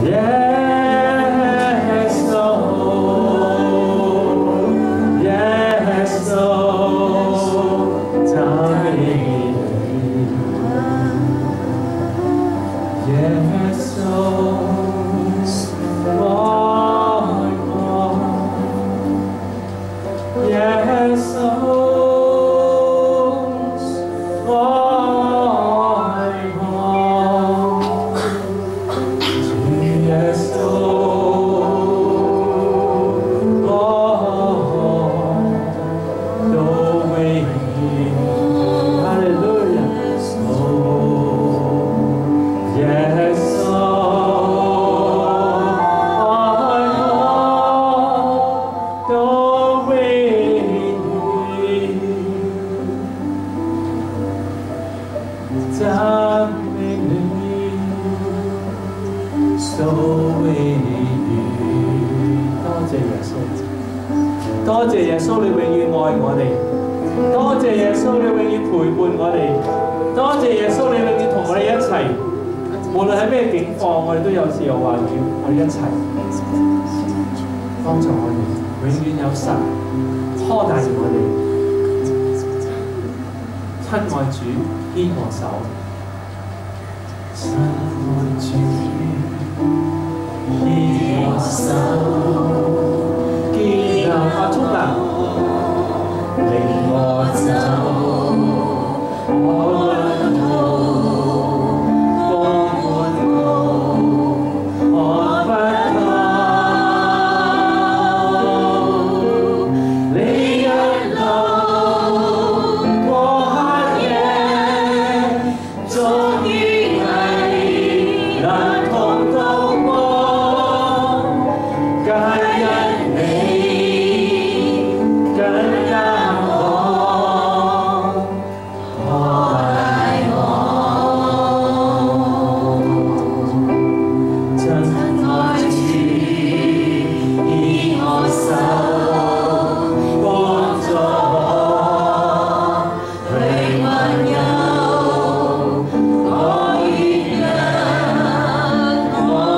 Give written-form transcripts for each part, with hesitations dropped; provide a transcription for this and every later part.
多謝耶穌，你永遠愛我哋。多謝耶穌，你永遠陪伴我哋。多謝耶穌，你永遠同我哋一齊。無論喺咩境況，我哋都有自由話語，我哋一齊幫助我哋。永遠有神拖帶住我哋。親愛主，牽我手。親愛主，牽我手。阿聰啊，領我走，我奔途，風滿路，看不透。你一路過黑夜，終於危難同渡過，皆因你。 我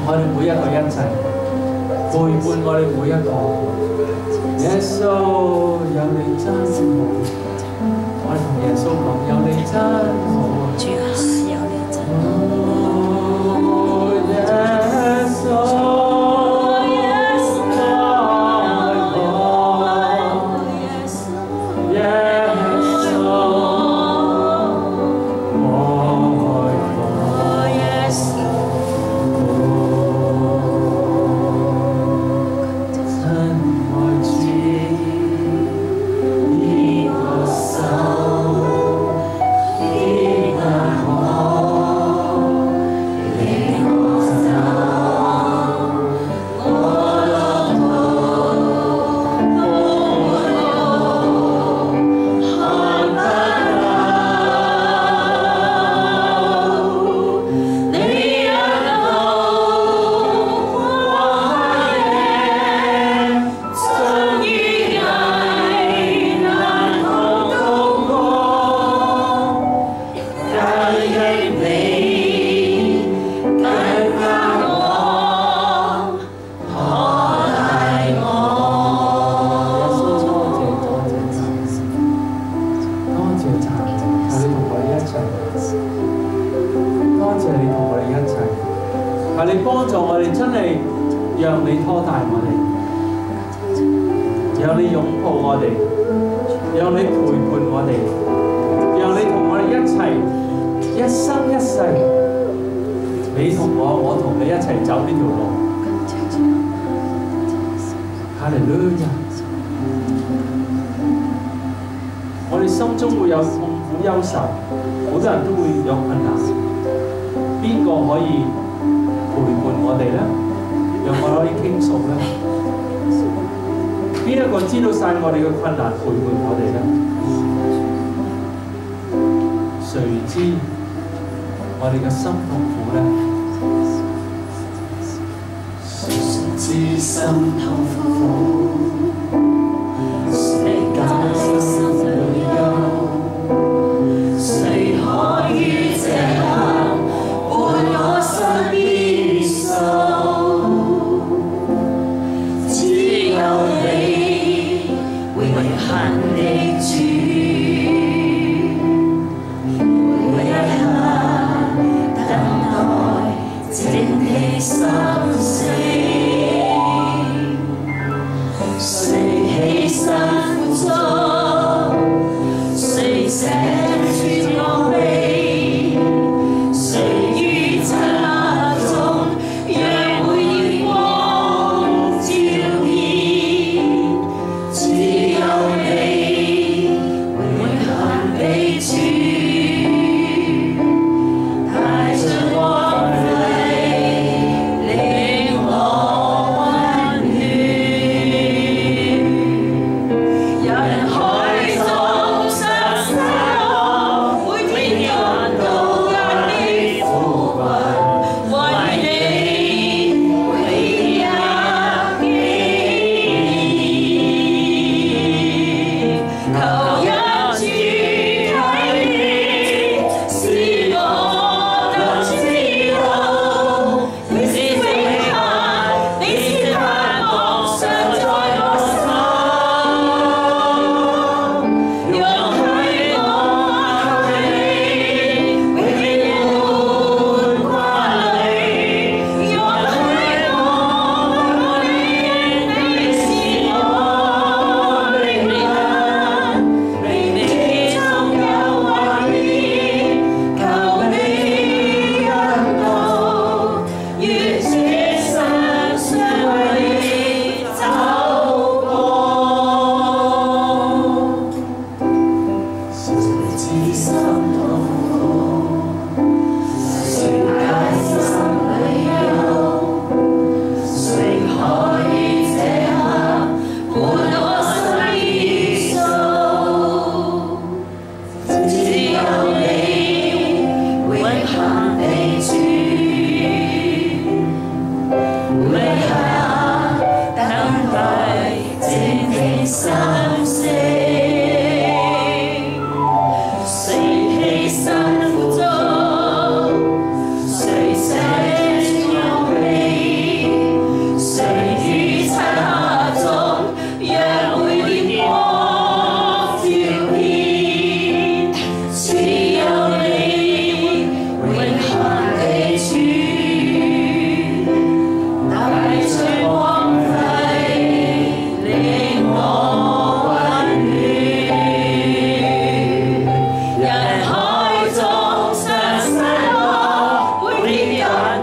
我哋每一個一齊陪伴我哋每一個。耶穌有你真好，我哋同耶穌講有你真好。主啊，有你真好。耶穌。我哋心中會有痛苦憂愁，好多人都會有困難。邊個可以陪伴我哋呢？讓我可以傾訴呢？邊一個知道晒我哋嘅困難陪伴我哋呢？誰知我哋嘅心痛苦呢？誰知心痛苦？ 帶着光輝，你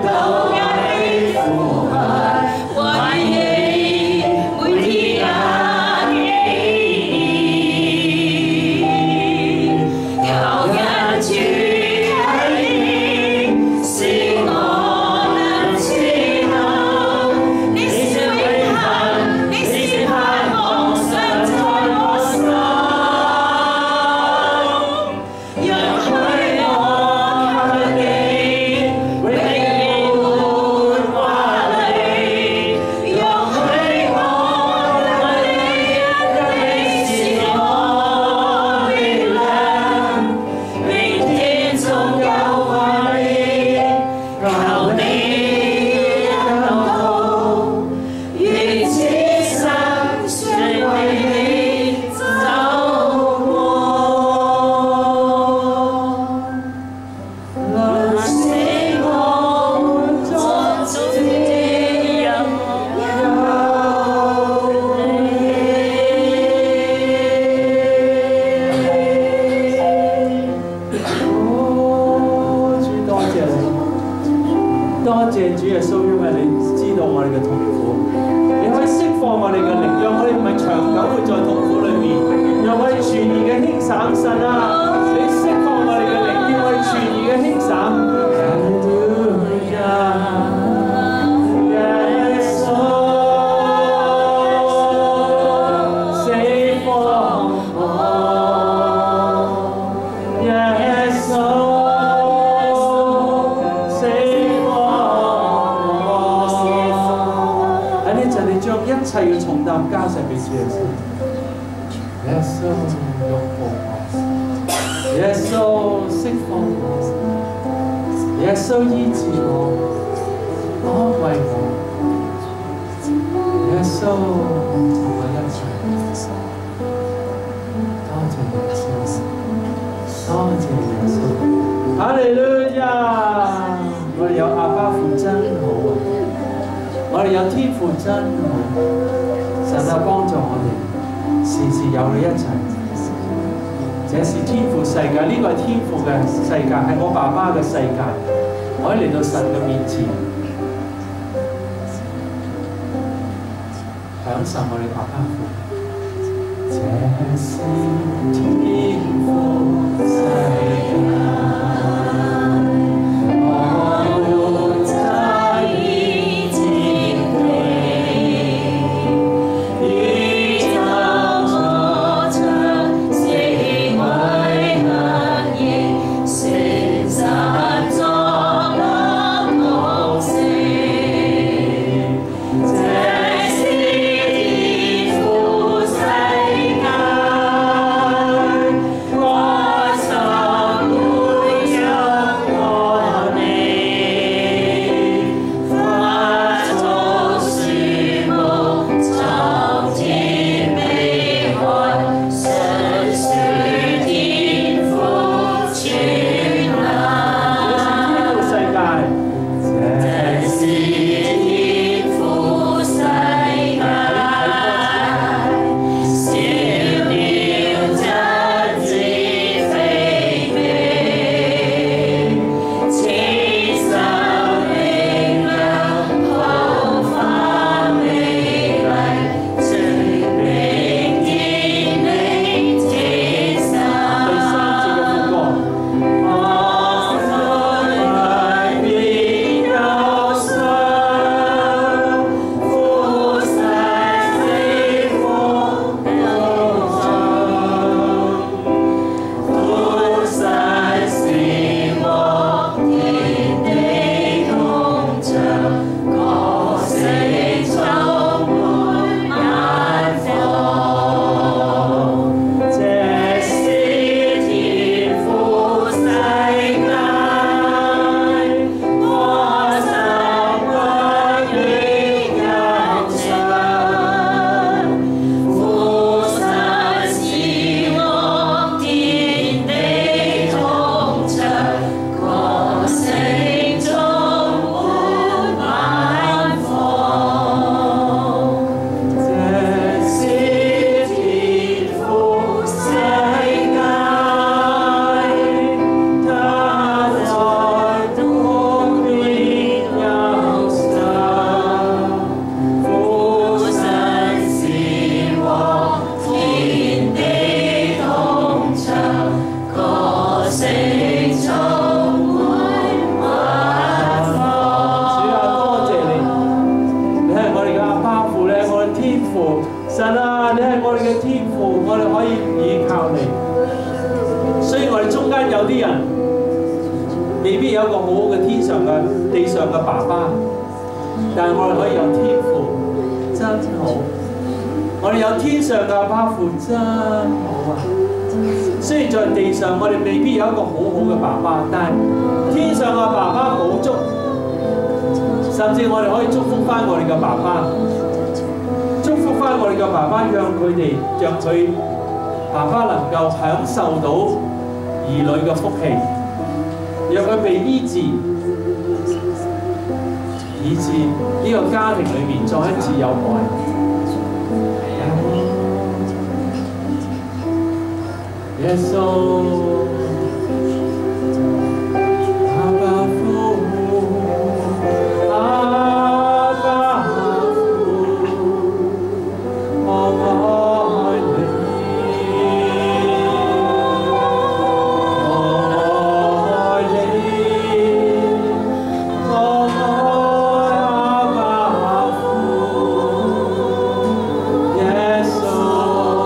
我個好好嘅天上嘅地上嘅爸爸，但係我哋可以有天父，真好。我哋有天上嘅阿爸父，真好啊！雖然在地上我哋未必有一個好好嘅爸爸，但係天上嘅爸爸補足，甚至我哋可以祝福翻我哋嘅爸爸，祝福翻我哋嘅爸爸，讓佢爸爸能夠享受到兒女嘅福氣，讓佢被醫治，以致呢個家庭裏面再一次有愛。耶穌，阿爸父，阿爸父，我愛你，我愛你，我愛阿爸父，耶穌。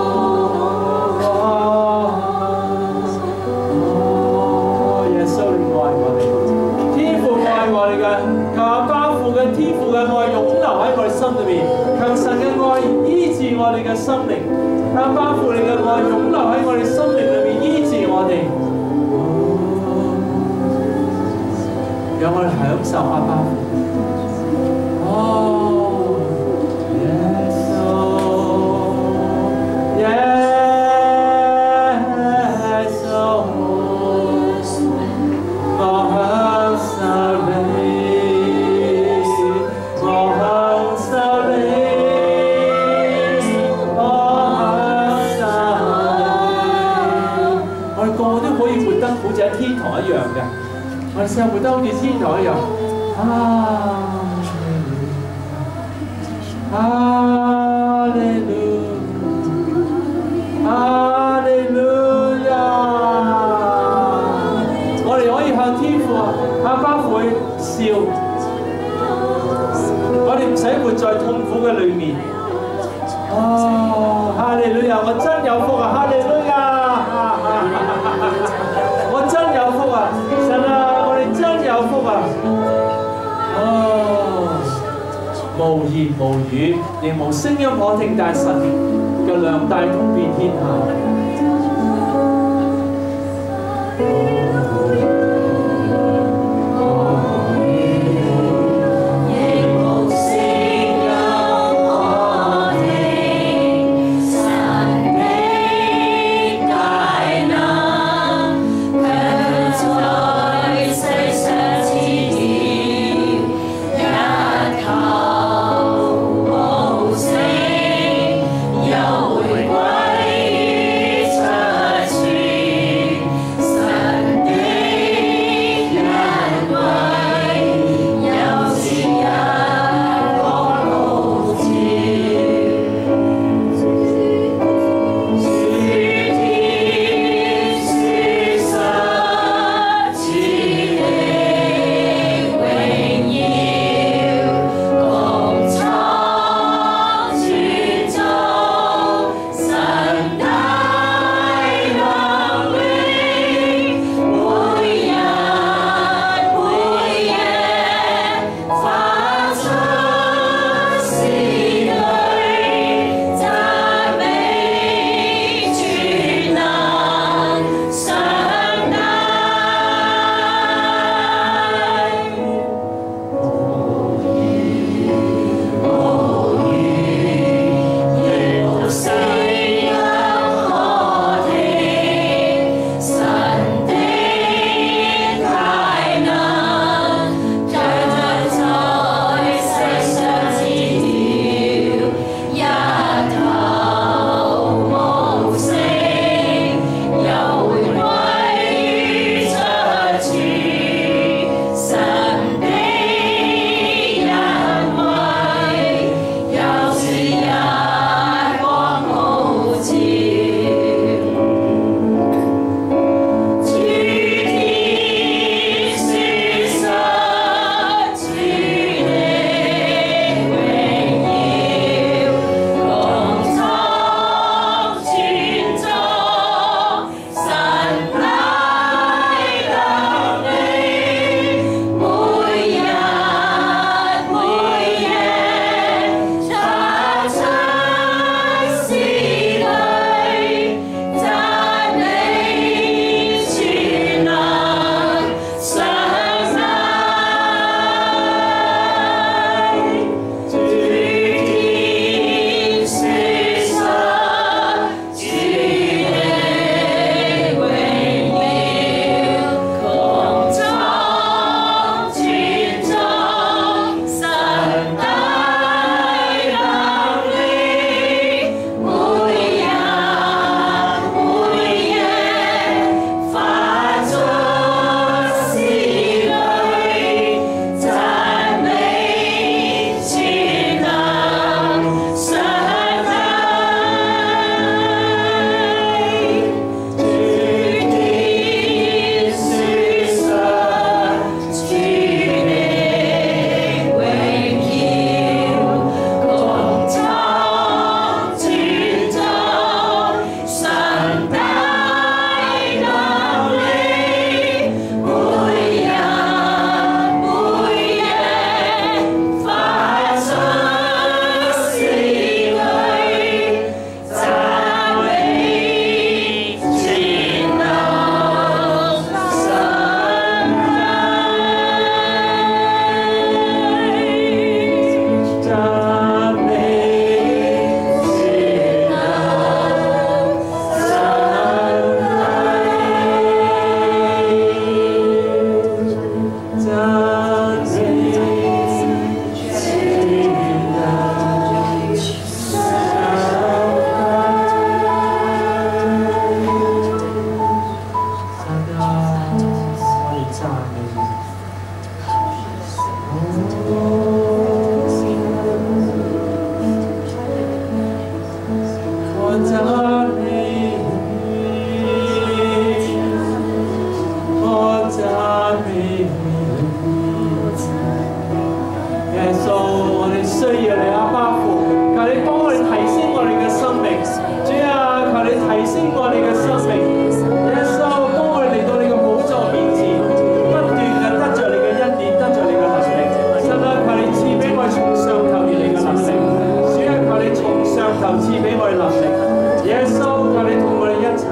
天父嘅愛湧流喺我哋心裏面，求神嘅愛醫治我哋嘅心靈，阿爸父你嘅愛湧流喺我哋心靈裏面醫治我哋，讓我哋享受阿爸父。我哋生活得好似天堂一樣，哈利路，哈利路亞！我哋可以向天父阿爸父去笑，我哋唔使活在痛苦嘅裏面。哈利路亞！我真有福啊！哈利路亞！我真有福啊！神啊！真有福啊！無言無語，亦無聲音可聽，但神嘅量大通遍天下。 又回歸。 需要你阿爸父，求你幫我哋提升我哋嘅生命，主啊，求你提升我哋嘅生命，耶穌幫我哋嚟到你嘅寶座面前，不斷嘅得着你嘅恩典，得着你嘅能力，神啊，求你賜俾我從上頭而嚟嘅能力，主啊，求你從上頭賜俾我哋能力，耶穌，求你同我哋一齊。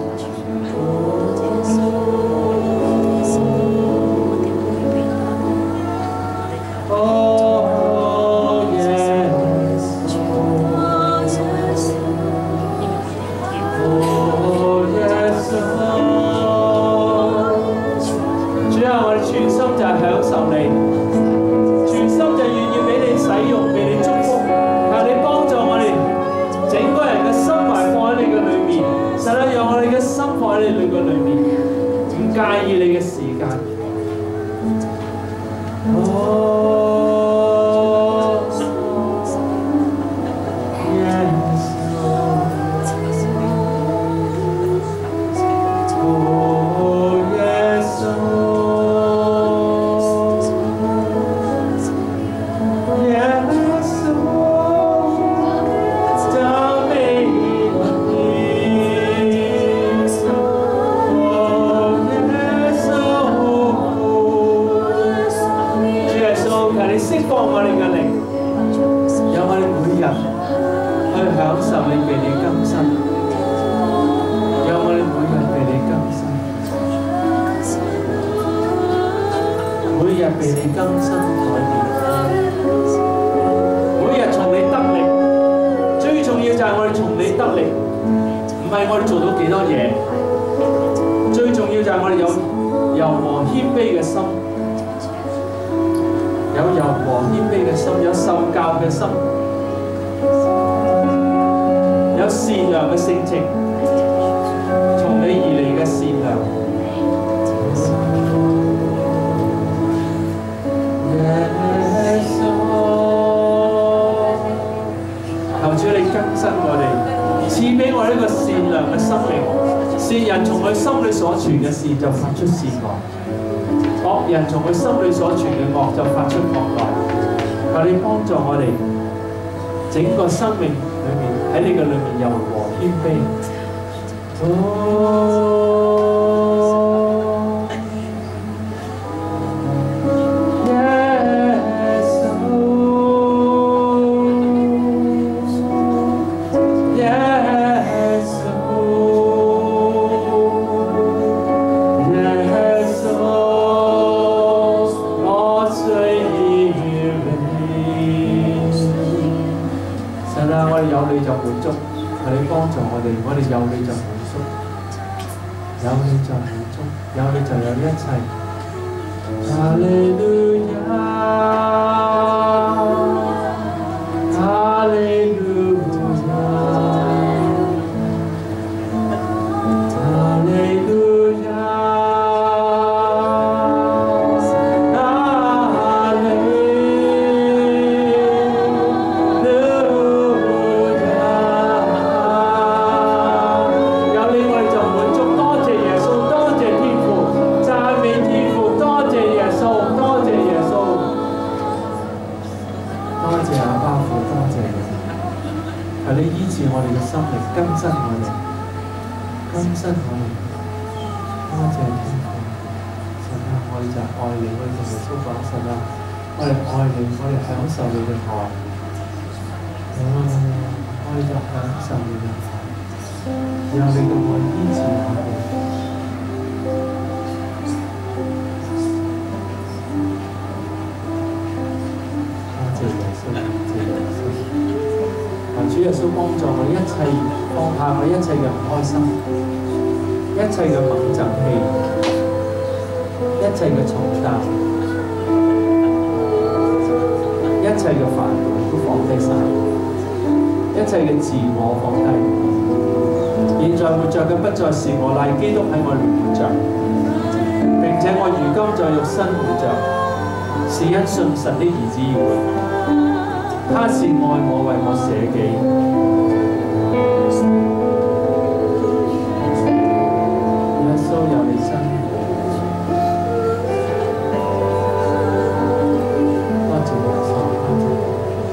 整個生命裏面喺你嘅裏面柔和謙卑。主耶穌幫助我一切放下我一切嘅唔開心，一切嘅猛憎氣，一切嘅重擔，一切嘅煩惱都放低晒，一切嘅自我放低。現在活着嘅不再是我，乃基督喺我裏活着，並且我如今在肉身活着，是因信神的兒子而活。他是愛我，為我捨己。耶穌有你真，多謝耶穌，多謝。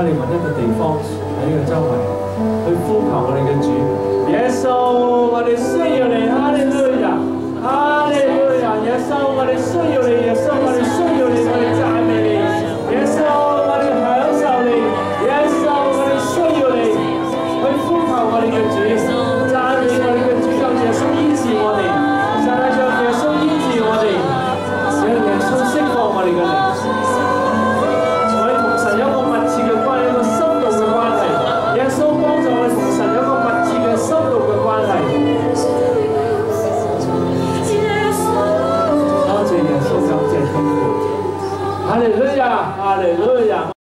你揾一個地方喺呢個周圍去呼求我哋嘅主。耶穌，我哋需要你，哈利路亞，哈利路亞，耶穌，我哋需要你，耶穌，我哋需要你，我哋讚美你，耶穌，我哋享受你，耶穌，我哋需要你，去呼求我哋嘅主，讚美我哋嘅主，讓耶穌醫治我哋，神啊，讓耶穌醫治我哋，讓耶穌釋放我哋嘅靈。我哋同神有一個密切嘅關係，一個深度嘅關係。耶穌幫助我哋同神有一個密切嘅深度嘅關係。多謝耶穌，感謝天父。哈利路亞，哈利路亞。